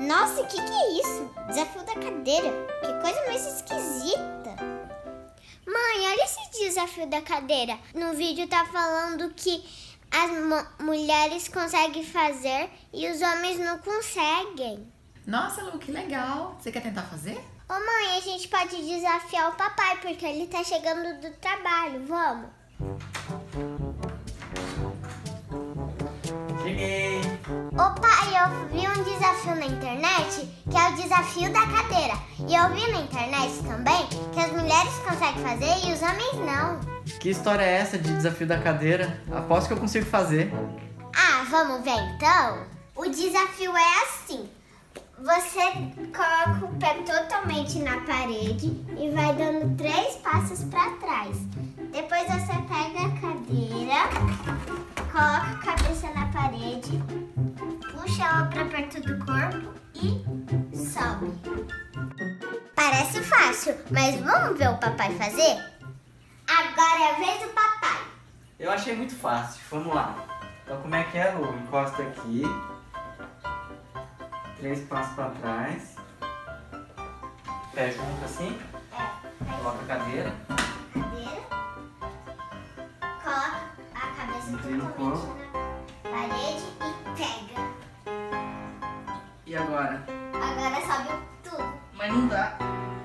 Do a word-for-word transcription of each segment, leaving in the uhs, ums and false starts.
Nossa, o que, que é isso? Desafio da cadeira. Que coisa mais esquisita. Mãe, olha esse desafio da cadeira. No vídeo tá falando que as mulheres conseguem fazer e os homens não conseguem. Nossa, Lu, que legal. Você quer tentar fazer? Ô mãe, a gente pode desafiar o papai, porque ele tá chegando do trabalho. Vamos. Cheguei. Ô pai, eu vi um desafio na internet, que é o desafio da cadeira. E eu vi na internet também que as mulheres conseguem fazer e os homens não. Que história é essa de desafio da cadeira? Aposto que eu consigo fazer. Ah, vamos ver então? O desafio é assim. Você coloca o pé totalmente na parede e vai dando três passos para trás. Depois você pega a cadeira, coloca a cabeça na parede, puxa ela para perto do corpo e sobe. Parece fácil, mas vamos ver o papai fazer? Agora é a vez do papai. Eu achei muito fácil. Vamos lá. Então como é que é, Lu? Encosta aqui. Três passos para trás. Pé junto assim. É. Coloca a cadeira. Cadeira. Coloca a cabeça Inclina o totalmente corpo. na parede e pega. E agora? Agora sobe tudo. Mas não dá.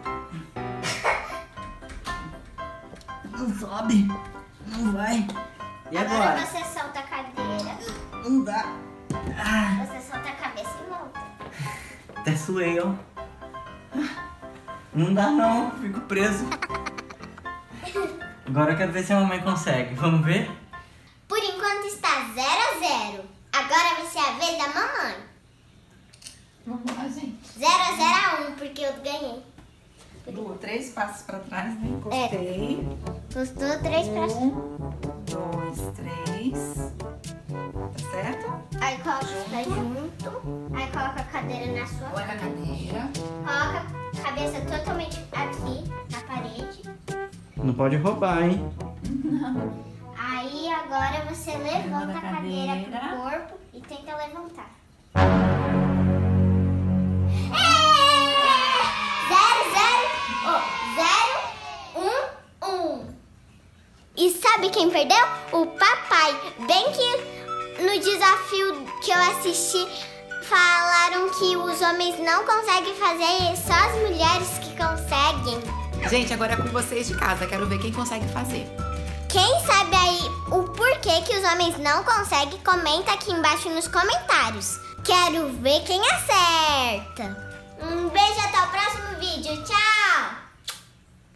Não sobe. Não vai. E agora? Agora você solta a cadeira. Não dá. Ah, Você solta a cabeça e volta. até suei, ó. Não dá não, fico preso. Agora eu quero ver se a mamãe consegue. Vamos ver? Por enquanto está zero a zero. Agora vai ser a vez da mamãe. Vamos lá, gente. zero a zero a um, porque eu ganhei. Lu, três passos pra trás, né? Encostei. Custou três pra... Um, dois, três. Tá certo? Aí coloca os pés junto. Aí coloca a cadeira na sua Coloca a cadeira. Coloca a cabeça totalmente aqui na parede. Não pode roubar, hein? Aí agora você levanta Levanta a a cadeira cadeira. pro corpo e tenta levantar. Zero, zero, oh, zero, um, um. E sabe quem perdeu? O papai. Bem que no desafio que eu assisti falaram que os homens não conseguem fazer, só as mulheres que conseguem. Gente, agora é com vocês de casa. Quero ver quem consegue fazer. Quem sabe aí o porquê que os homens não conseguem, comenta aqui embaixo nos comentários. Quero ver quem acerta.